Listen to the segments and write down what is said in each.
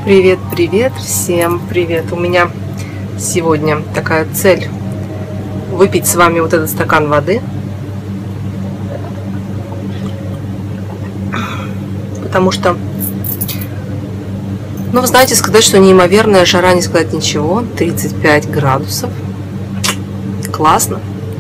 Привет, привет, всем привет! У меня сегодня такая цель выпить с вами вот этот стакан воды, потому что, вы знаете, сказать, что неимоверная жара, не сказать ничего, 35 градусов, классно,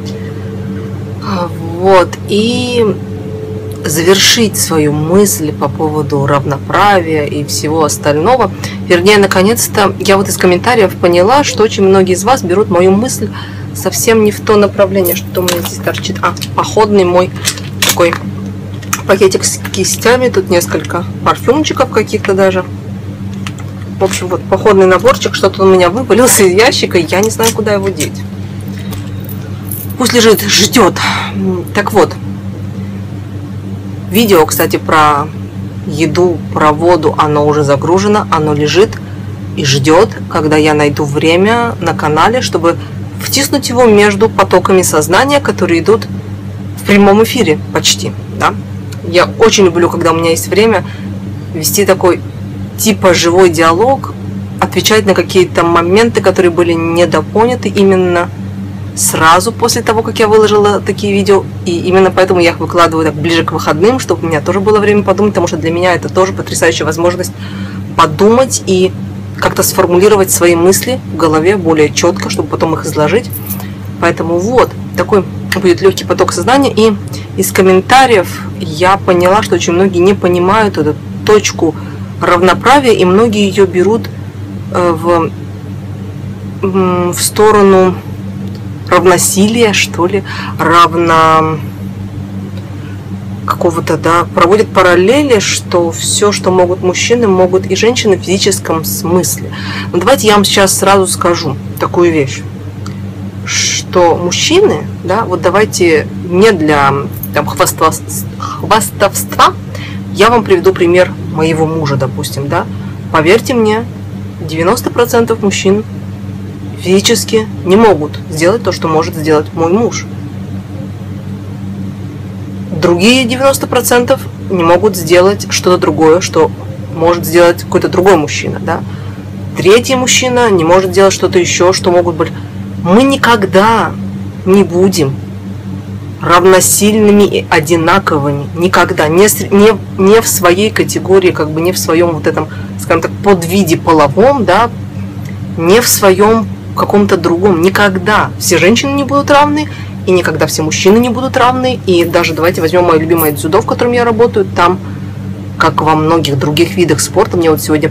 вот, и завершить свою мысль по поводу равноправия и всего остального. Вернее, наконец-то я вот из комментариев поняла, что очень многие из вас берут мою мысль совсем не в то направление, что у меня здесь торчит. Походный мой такой пакетик с кистями, тут несколько парфюмчиков каких-то даже. В общем, вот походный наборчик, что-то у меня вывалился из ящика, я не знаю, куда его деть. Пусть лежит, ждет. Так вот. Видео, кстати, про еду, про воду, оно уже загружено, оно лежит и ждет, когда я найду время на канале, чтобы втиснуть его между потоками сознания, которые идут в прямом эфире почти. Да? Я очень люблю, когда у меня есть время, вести такой типа живой диалог, отвечать на какие-то моменты, которые были недопоняты именно сразу после того, как я выложила такие видео, и именно поэтому я их выкладываю так ближе к выходным, чтобы у меня тоже было время подумать, потому что для меня это тоже потрясающая возможность подумать и как-то сформулировать свои мысли в голове более четко, чтобы потом их изложить. Поэтому вот, такой будет легкий поток сознания, и из комментариев я поняла, что очень многие не понимают эту точку равноправия, и многие ее берут в сторону равносилия, что ли, какого-то, да, проводят параллели, что все, что могут мужчины, могут и женщины в физическом смысле. Но давайте я вам сейчас сразу скажу такую вещь, что мужчины, да, вот давайте не для там, хвастовства, я вам приведу пример моего мужа, допустим, да, поверьте мне, 90% мужчин физически не могут сделать то, что может сделать мой муж. Другие 90% не могут сделать что-то другое, что может сделать какой-то другой мужчина. Да? Третий мужчина не может делать что-то еще, что могут быть. Мы никогда не будем равносильными и одинаковыми. Никогда. Не в своей категории, как бы не в своем вот этом, скажем так, подвиде половом, да, не в своем каком-то другом. Никогда все женщины не будут равны, и никогда все мужчины не будут равны. И даже давайте возьмем мое любимое дзюдо, в котором я работаю. Там, как во многих других видах спорта, мне вот сегодня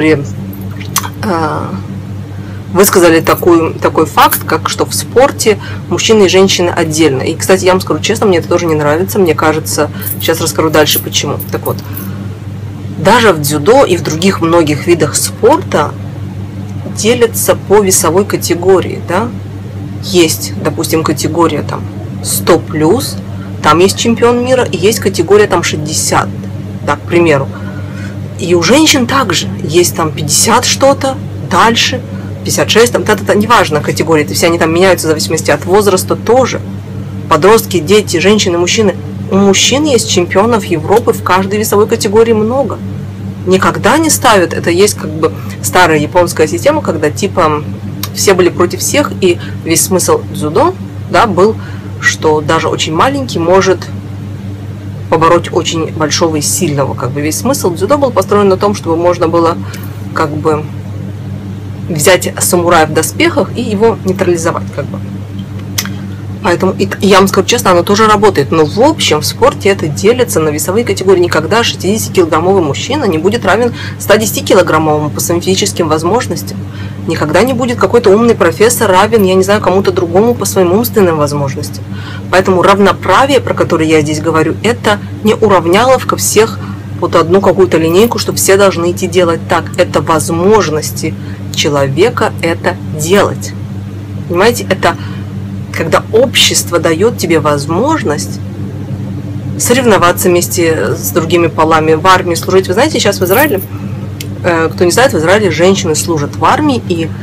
высказали такой факт, как что в спорте мужчины и женщины отдельно. И, кстати, я вам скажу честно, мне это тоже не нравится. Мне кажется, сейчас расскажу дальше почему. Так вот, даже в дзюдо и в других многих видах спорта делятся по весовой категории, да? Есть, допустим, категория там 100+, там есть чемпион мира, и есть категория там 60, да, к примеру. И у женщин также есть там 50 что-то, дальше 56, там, неважно категории, это все они там меняются в зависимости от возраста тоже. Подростки, дети, женщины, мужчины. У мужчин есть чемпионов Европы в каждой весовой категории много. Никогда не ставят, это есть как бы старая японская система, когда типа все были против всех, и весь смысл дзюдо, да, был, что даже очень маленький может побороть очень большого и сильного. Как бы весь смысл дзюдо был построен на том, чтобы можно было как бы взять самурая в доспехах и его нейтрализовать, как бы. Поэтому, я вам скажу честно, оно тоже работает. Но в общем, в спорте это делится на весовые категории. Никогда 60-килограммовый мужчина не будет равен 110-килограммовому по своим физическим возможностям. Никогда не будет какой-то умный профессор равен, я не знаю, кому-то другому по своим умственным возможностям. Поэтому равноправие, про которое я здесь говорю, это не уравняловка всех под одну какую-то линейку, что все должны идти делать так. Это возможности человека это делать. Понимаете, это когда общество дает тебе возможность соревноваться вместе с другими полами, в армии служить. Вы знаете, сейчас в Израиле, кто не знает, в Израиле женщины служат в армии, и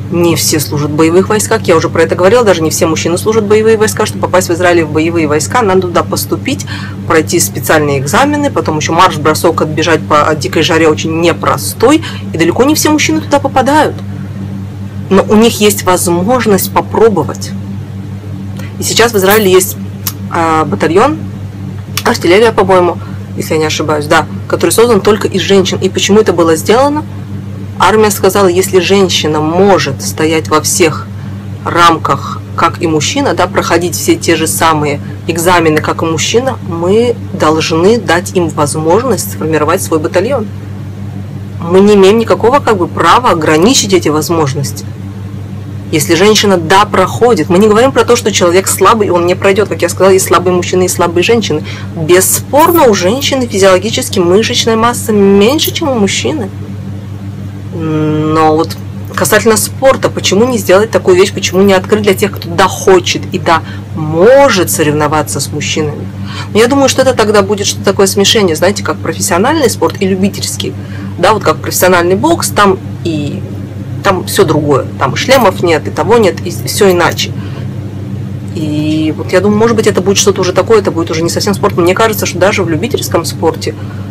Не все служат в боевых войсках, я уже про это говорила, даже не все мужчины служат в боевые войска. Чтобы попасть в Израиль в боевые войска, надо туда поступить, пройти специальные экзамены, потом еще марш-бросок, отбежать по дикой жаре очень непростой, и далеко не все мужчины туда попадают. Но у них есть возможность попробовать. И сейчас в Израиле есть батальон, артиллерия, по-моему, если я не ошибаюсь, да, который создан только из женщин. И почему это было сделано? Армия сказала, если женщина может стоять во всех рамках, как и мужчина, да, проходить все те же самые экзамены, как и мужчина, мы должны дать им возможность сформировать свой батальон. Мы не имеем никакого права ограничить эти возможности. Если женщина, да, проходит, мы не говорим про то, что человек слабый, он не пройдет. Как я сказала, есть слабые мужчины и слабые женщины. Бесспорно, у женщины физиологически мышечная масса меньше, чем у мужчины. Но вот касательно спорта, почему не сделать такую вещь, почему не открыть для тех, кто да хочет и да может соревноваться с мужчинами? Но я думаю, что это тогда будет что-то такое смешение, знаете, как профессиональный спорт и любительский. Да, вот как профессиональный бокс, там все другое. Там и шлемов нет, и того нет, и все иначе. И вот я думаю, может быть, это будет что-то уже такое, это будет уже не совсем спорт. Мне кажется, что даже в любительском спорте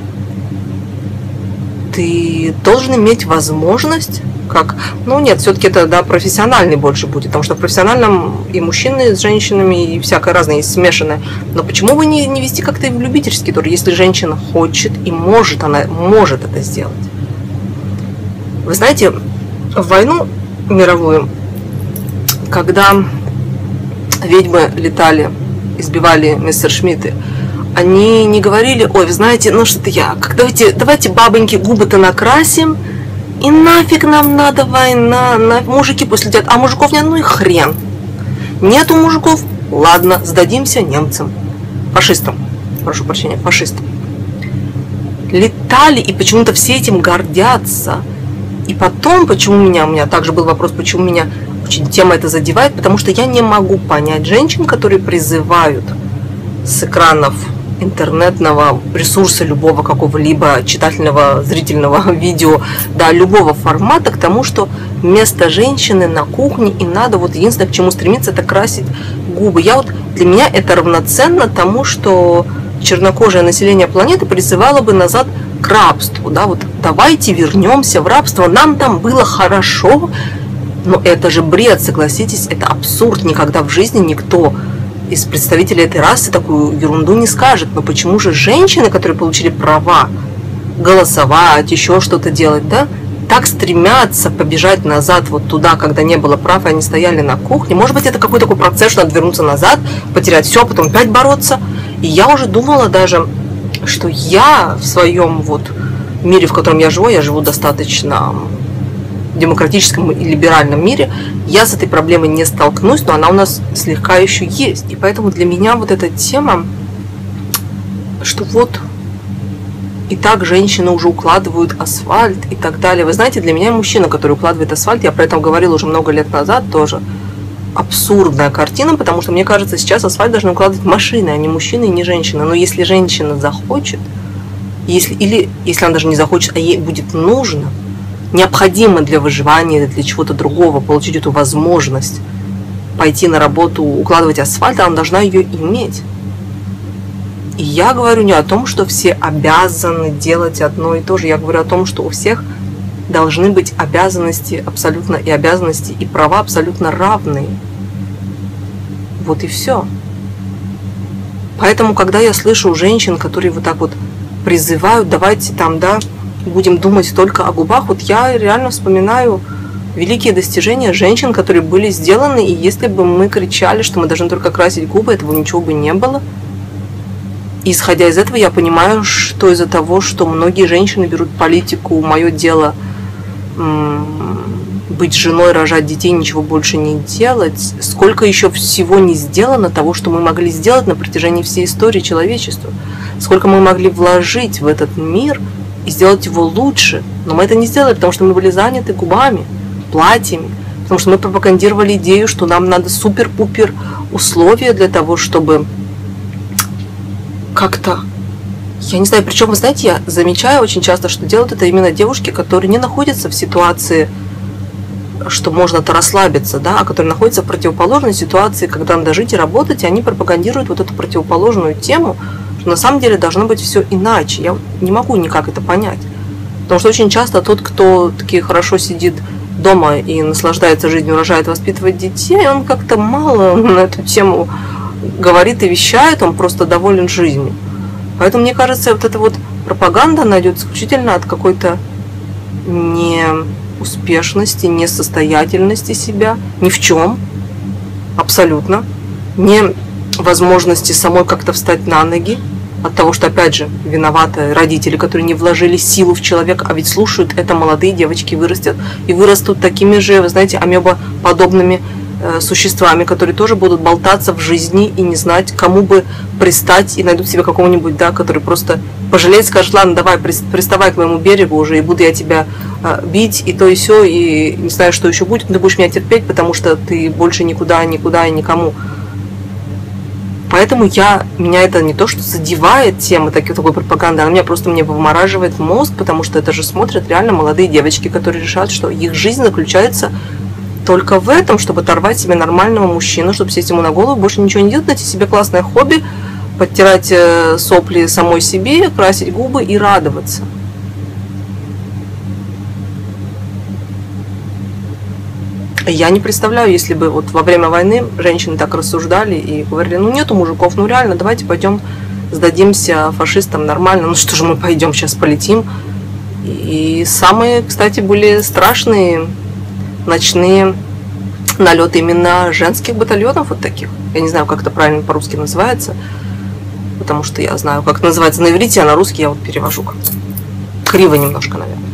ты должен иметь возможность, нет, все-таки это, да, профессиональный больше будет, потому что в профессиональном и мужчины с женщинами, и всякое разное, есть смешанное. Но почему бы не вести как-то и в любительский тур, если женщина хочет и может, она может это сделать? Вы знаете, в войну мировую, когда ведьмы летали, избивали мессершмитты, они не говорили: ой, вы знаете, давайте бабоньки губы-то накрасим, и нафиг нам надо война, мужики пусть летят, а мужиков нет, ну и хрен. Нету мужиков, ладно, сдадимся немцам, фашистам, прошу прощения, фашистам. Летали, и почему-то все этим гордятся. И потом, у меня также был вопрос, почему меня очень тема эта задевает, потому что я не могу понять женщин, которые призывают с экранов интернетного ресурса, любого какого-либо читательного, зрительного видео, да, любого формата, к тому, что место женщины на кухне, и надо, вот единственное, к чему стремиться, это красить губы. Для меня это равноценно тому, что чернокожее население планеты призывало бы назад к рабству, да, вот давайте вернемся в рабство, нам там было хорошо. Но это же бред, согласитесь, это абсурд, никогда в жизни никто из представителей этой расы такую ерунду не скажет. Но почему же женщины, которые получили права голосовать, еще что-то делать, да, так стремятся побежать назад вот туда, когда не было прав, и они стояли на кухне? Может быть, это какой-то такой процесс, что надо вернуться назад, потерять все, а потом опять бороться. И я уже думала даже, что я в своем мире, в котором я живу достаточно демократическом и либеральном мире, я с этой проблемой не столкнусь, но она у нас слегка еще есть. И поэтому для меня эта тема, что и так женщины уже укладывают асфальт и так далее. Вы знаете, для меня мужчина, который укладывает асфальт, я про это говорила уже много лет назад, тоже абсурдная картина, потому что мне кажется, сейчас асфальт должны укладывать машины, а не мужчины и не женщины. Но если женщина захочет, если она даже не захочет, а ей будет нужно, необходимо для выживания или для чего-то другого получить эту возможность пойти на работу, укладывать асфальт, она должна ее иметь. И я говорю не о том, что все обязаны делать одно и то же. Я говорю о том, что у всех должны быть обязанности абсолютно, и обязанности, и права абсолютно равные. Вот и все. Поэтому, когда я слышу женщин, которые призывают, давайте будем думать только о губах, я реально вспоминаю великие достижения женщин, которые были сделаны, и если бы мы кричали, что мы должны только красить губы, этого ничего бы не было. И исходя из этого, я понимаю, что из-за того, что многие женщины берут политику, мое дело быть женой, рожать детей, ничего больше не делать, сколько еще всего не сделано того, что мы могли сделать на протяжении всей истории человечества, сколько мы могли вложить в этот мир и сделать его лучше. Но мы это не сделали, потому что мы были заняты губами, платьями, потому что мы пропагандировали идею, что нам надо супер-пупер условия для того, чтобы как-то, я не знаю, причем, вы знаете, я замечаю очень часто, что делают это именно девушки, которые не находятся в ситуации что можно-то расслабиться, да, а которые находятся в противоположной ситуации, когда надо жить и работать, и они пропагандируют вот эту противоположную тему, что на самом деле должно быть все иначе. Я не могу никак это понять. Потому что очень часто тот, кто таки хорошо сидит дома и наслаждается жизнью, рожает, воспитывает детей, он как-то мало на эту тему говорит и вещает, он просто доволен жизнью. Поэтому, мне кажется, вот эта вот пропаганда найдет исключительно от какой-то неуспешности, несостоятельности себя, ни в чем, абсолютно, невозможности самой как-то встать на ноги, от того, что, опять же, виноваты родители, которые не вложили силу в человека, а ведь слушают это молодые девочки, вырастут и вырастут такими же, вы знаете, амебоподобными существами, которые тоже будут болтаться в жизни и не знать, кому бы пристать, и найдут себе какого-нибудь, да, который просто пожалеет, скажет: ладно, давай, приставай к моему берегу уже, и буду я тебя бить, и то, и сё, и не знаю, что еще будет, но ты будешь меня терпеть, потому что ты больше никуда и никому. Поэтому меня это не то, что задевает тема такой пропаганды, она мне вымораживает мозг, потому что это же смотрят реально молодые девочки, которые решают, что их жизнь заключается только в этом, чтобы оторвать себе нормального мужчину, чтобы сесть ему на голову, больше ничего не делать, найти себе классное хобби, подтирать сопли самой себе, красить губы и радоваться. Я не представляю, если бы вот во время войны женщины так рассуждали и говорили: ну нету мужиков, ну реально, давайте пойдем сдадимся фашистам нормально, ну что же мы пойдем сейчас полетим. И самые, кстати, были страшные ночные налеты именно женских батальонов вот таких. Я не знаю, как это правильно по-русски называется, потому что я знаю, как это называется на иврите, а на русский я вот перевожу как-то криво немножко, наверное.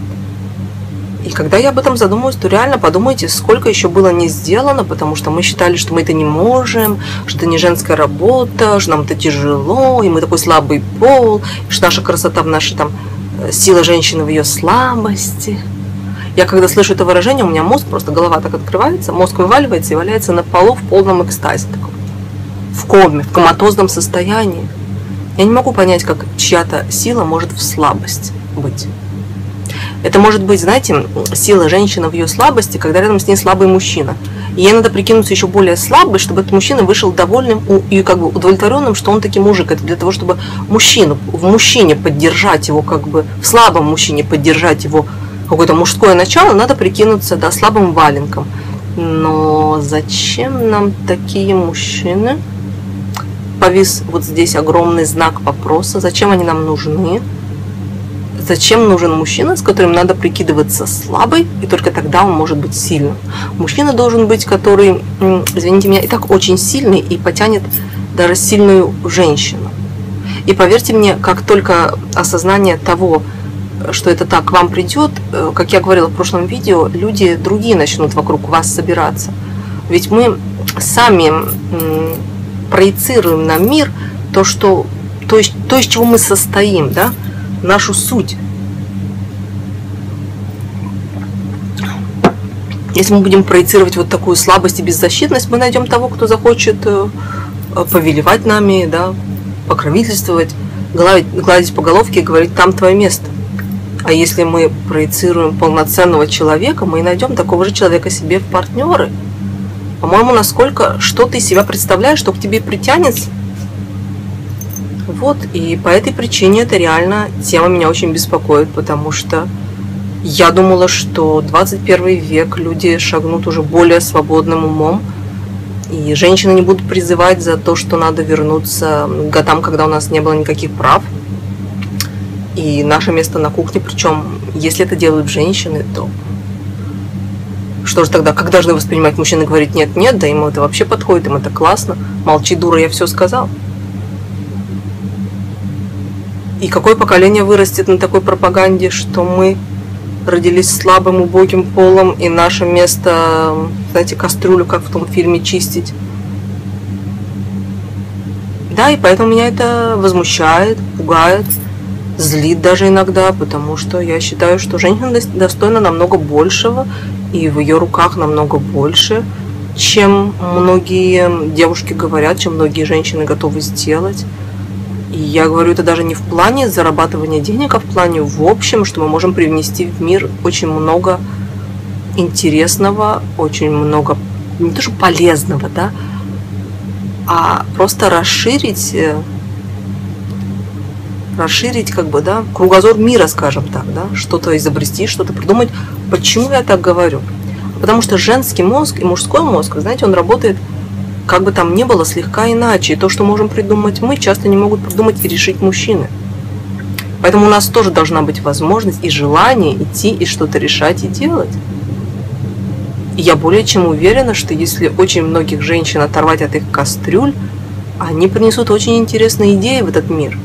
И когда я об этом задумываюсь, то реально подумайте, сколько еще было не сделано, потому что мы считали, что мы это не можем, что это не женская работа, что нам это тяжело, и мы такой слабый пол, что наша красота в нашей там сила женщины в ее слабости. Я когда слышу это выражение, у меня мозг, просто голова так открывается, мозг вываливается и валяется на полу в полном экстазе, таком, в коме, в коматозном состоянии. Я не могу понять, как чья-то сила может в слабость быть. Это может быть, знаете, сила женщины в ее слабости, когда рядом с ней слабый мужчина. И ей надо прикинуться еще более слабой, чтобы этот мужчина вышел довольным и как бы удовлетворенным, что он таки мужик. Это для того, чтобы в мужчине поддержать его, как бы в слабом мужчине поддержать его какое-то мужское начало, надо прикинуться, да, слабым валенком. Но зачем нам такие мужчины? Повис вот здесь огромный знак вопроса. Зачем они нам нужны? Зачем нужен мужчина, с которым надо прикидываться слабой, и только тогда он может быть сильным? Мужчина должен быть, который, извините меня, и так очень сильный и потянет даже сильную женщину. И поверьте мне, как только осознание того, что это так к вам придет, как я говорила в прошлом видео, люди другие начнут вокруг вас собираться. Ведь мы сами проецируем на мир то, из чего мы состоим, да? Нашу суть. Если мы будем проецировать вот такую слабость и беззащитность, мы найдем того, кто захочет повелевать нами, да, покровительствовать, гладить по головке и говорить: там твое место. А если мы проецируем полноценного человека, мы и найдем такого же человека себе в партнеры. По-моему, насколько что ты из себя представляешь, что к тебе притянется. Вот, и по этой причине это реально тема меня очень беспокоит, потому что я думала, что 21 век люди шагнут уже более свободным умом, и женщины не будут призывать за то, что надо вернуться к годам, когда у нас не было никаких прав, и наше место на кухне. Причем, если это делают женщины, то что же тогда, как должны воспринимать мужчины? Говорить: нет, да им это вообще подходит, им это классно, молчи, дура, я все сказал. И какое поколение вырастет на такой пропаганде, что мы родились слабым, убогим полом, и наше место, знаете, кастрюлю, как в том фильме, чистить. Да, и поэтому меня это возмущает, пугает, злит даже иногда, потому что я считаю, что женщина достойна намного большего, и в ее руках намного больше, чем многие девушки говорят, чем многие женщины готовы сделать. И я говорю это даже не в плане зарабатывания денег, а в плане в общем, что мы можем привнести в мир очень много интересного, очень много, не то что полезного, да, а просто расширить как бы, да, кругозор мира, скажем так, да, что-то изобрести, что-то придумать. Почему я так говорю? Потому что женский мозг и мужской мозг, знаете, он работает, как бы там ни было, слегка иначе. И то, что можем придумать мы, часто не могут придумать и решить мужчины. Поэтому у нас тоже должна быть возможность и желание идти и что-то решать и делать. И я более чем уверена, что если очень многих женщин оторвать от их кастрюль, они принесут очень интересные идеи в этот мир.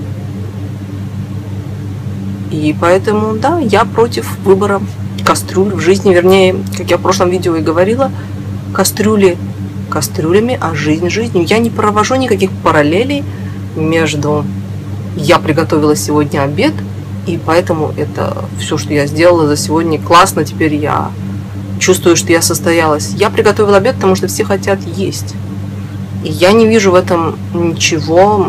И поэтому, да, я против выбора кастрюль в жизни, вернее, как я в прошлом видео и говорила, кастрюли кастрюлями, а жизнь жизнью. Я не провожу никаких параллелей между «я приготовила сегодня обед», и поэтому это все, что я сделала за сегодня, классно, теперь я чувствую, что я состоялась. Я приготовила обед, потому что все хотят есть. И я не вижу в этом ничего.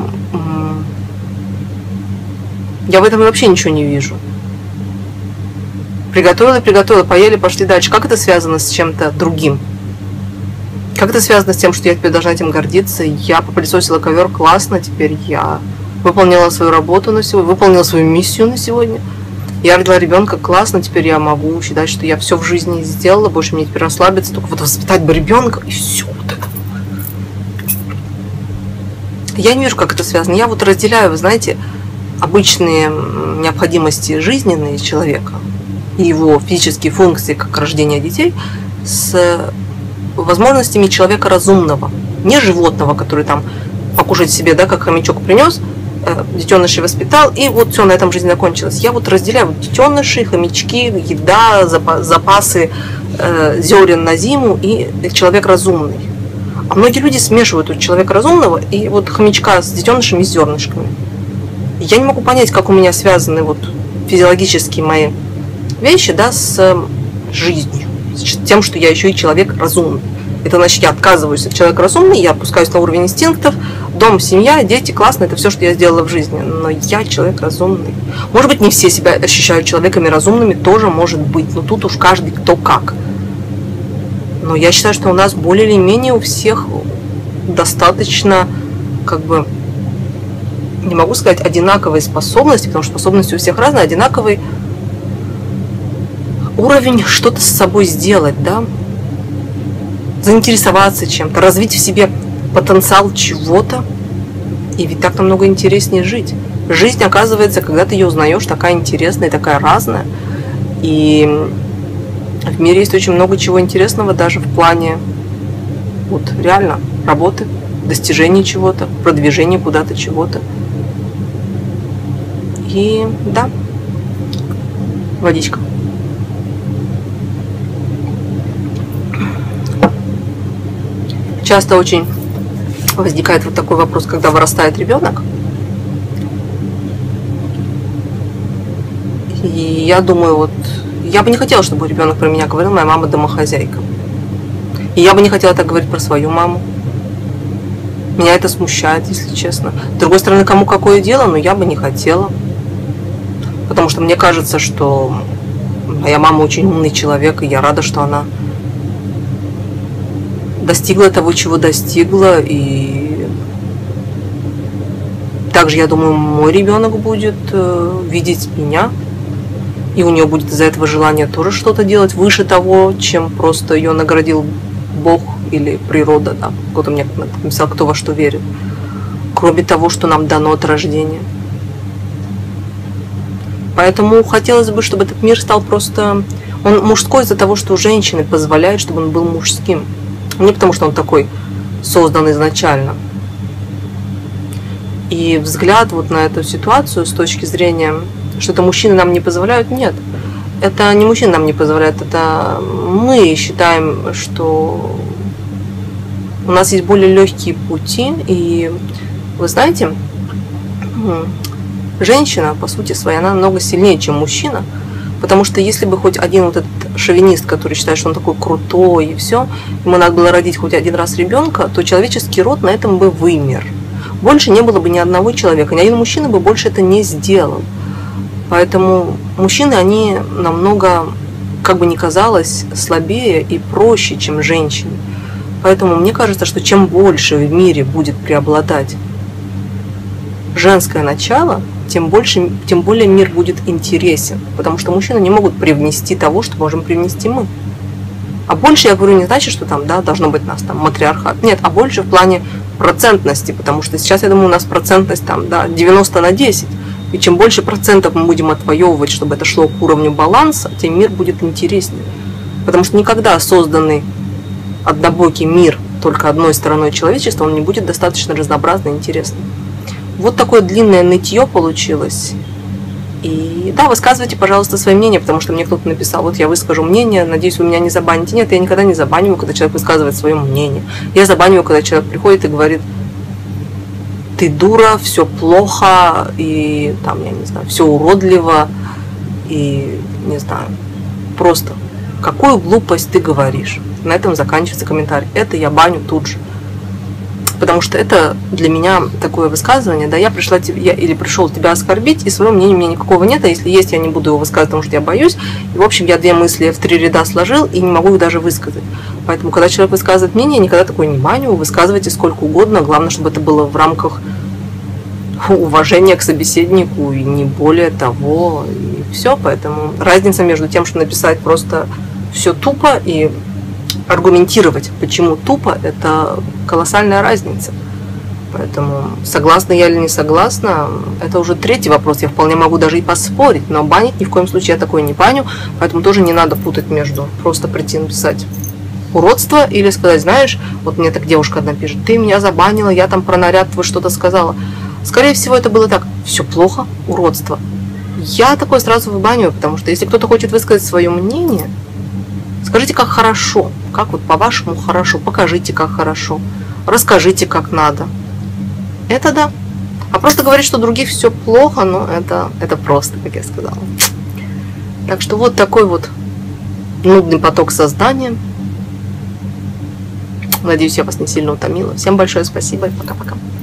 Я в этом вообще ничего не вижу. Приготовила, поели, пошли дальше. Как это связано с чем-то другим? Как это связано с тем, что я теперь должна этим гордиться? Я попылесосила ковер, классно, теперь я выполнила свою работу на сегодня, выполнила свою миссию на сегодня. Я родила ребенка, классно, теперь я могу считать, что я все в жизни сделала, больше мне теперь расслабиться, только вот воспитать бы ребенка, и все вот это. Я не вижу, как это связано. Я вот разделяю, вы знаете, обычные необходимости жизненные человека и его физические функции, как рождение детей, с возможностями человека разумного, не животного, который там покушать себе, да, как хомячок принес, детенышей воспитал, и вот все, на этом жизнь закончилась. Я вот разделяю вот детеныши, хомячки, еда, запасы зерен на зиму и человек разумный. А многие люди смешивают вот человека разумного и вот хомячка с детенышами и зернышками. Я не могу понять, как у меня связаны вот физиологические мои вещи, да, с жизнью, с тем, что я еще и человек разумный. Это значит, я отказываюсь от человека разумный, я опускаюсь на уровень инстинктов, дом, семья, дети, классно, это все, что я сделала в жизни. Но я человек разумный. Может быть, не все себя ощущают человеками разумными, тоже может быть, но тут уж каждый кто как. Но я считаю, что у нас более или менее у всех достаточно, как бы, не могу сказать одинаковые способности, потому что способности у всех разные, одинаковый уровень что-то с собой сделать, да, заинтересоваться чем-то, развить в себе потенциал чего-то, и ведь так намного интереснее жить. Жизнь, оказывается, когда ты ее узнаешь, такая интересная, такая разная, и в мире есть очень много чего интересного, даже в плане вот реально работы, достижения чего-то, продвижения куда-то чего-то. И да, водичка. Часто очень возникает вот такой вопрос, когда вырастает ребенок. И я думаю, вот я бы не хотела, чтобы ребенок про меня говорил: моя мама домохозяйка. И я бы не хотела так говорить про свою маму. Меня это смущает, если честно. С другой стороны, кому какое дело, но я бы не хотела. Потому что мне кажется, что моя мама очень умный человек, и я рада, что она достигла того, чего достигла. И также, я думаю, мой ребенок будет видеть меня, и у нее будет из-за этого желание тоже что-то делать выше того, чем просто ее наградил Бог или природа. Да. Кто-то мне написал, кто во что верит. Кроме того, что нам дано от рождения. Поэтому хотелось бы, чтобы этот мир стал просто... Он мужской из-за того, что женщины позволяют, чтобы он был мужским. Не потому, что он такой создан изначально. И взгляд вот на эту ситуацию с точки зрения, что это мужчины нам не позволяют, нет. Это не мужчины нам не позволяют, это мы считаем, что у нас есть более легкие пути. И вы знаете, женщина, по сути своей, она намного сильнее, чем мужчина. Потому что если бы хоть один вот этот шовинист, который считает, что он такой крутой и все, ему надо было родить хоть один раз ребенка, то человеческий род на этом бы вымер. Больше не было бы ни одного человека, ни один мужчина бы больше это не сделал. Поэтому мужчины, они намного как бы ни казалось, слабее и проще, чем женщине. Поэтому мне кажется, что чем больше в мире будет преобладать женское начало, тем более мир будет интересен. Потому что мужчины не могут привнести того, что можем привнести мы. А больше, я говорю, не значит, что там, да, должно быть у нас там матриархат. Нет, а больше в плане процентности. Потому что сейчас, я думаю, у нас процентность там, да, 90/10. И чем больше процентов мы будем отвоевывать, чтобы это шло к уровню баланса, тем мир будет интереснее. Потому что никогда созданный однобокий мир только одной стороной человечества, он не будет достаточно разнообразный и интересный. Вот такое длинное нытье получилось. И да, высказывайте, пожалуйста, свое мнение, потому что мне кто-то написал, вот я выскажу мнение, надеюсь, вы меня не забаните. Нет, я никогда не забаниваю, когда человек высказывает свое мнение. Я забаниваю, когда человек приходит и говорит: ты дура, все плохо, и там, я не знаю, все уродливо, и не знаю, просто какую глупость ты говоришь. На этом заканчивается комментарий. Это я баню тут же. Потому что это для меня такое высказывание, да, я пришел тебя оскорбить, и своего мнения у меня никакого нет, а если есть, я не буду его высказывать, потому что я боюсь. И, в общем, я 2 мысли в 3 ряда сложил и не могу их даже высказать. Поэтому, когда человек высказывает мнение, я никогда такое не баню, высказывайте сколько угодно, главное, чтобы это было в рамках уважения к собеседнику, и не более того, и все. Поэтому разница между тем, что написать просто все тупо и аргументировать, почему тупо, это колоссальная разница. Поэтому согласна я или не согласна, это уже 3-й вопрос. Я вполне могу даже и поспорить, но банить ни в коем случае я такое не баню, поэтому тоже не надо путать между просто прийти написать уродство или сказать: знаешь, вот мне так девушка одна пишет, ты меня забанила, я там про наряд твой что-то сказала. Скорее всего, это было так: все плохо, уродство. Я такое сразу выбаниваю, потому что если кто-то хочет высказать свое мнение, скажите, как хорошо, как вот по-вашему хорошо, покажите, как хорошо, расскажите, как надо. Это да. А просто говорить, что у других все плохо, ну это просто, как я сказала. Так что вот такой вот нудный поток создания. Надеюсь, я вас не сильно утомила. Всем большое спасибо и пока-пока.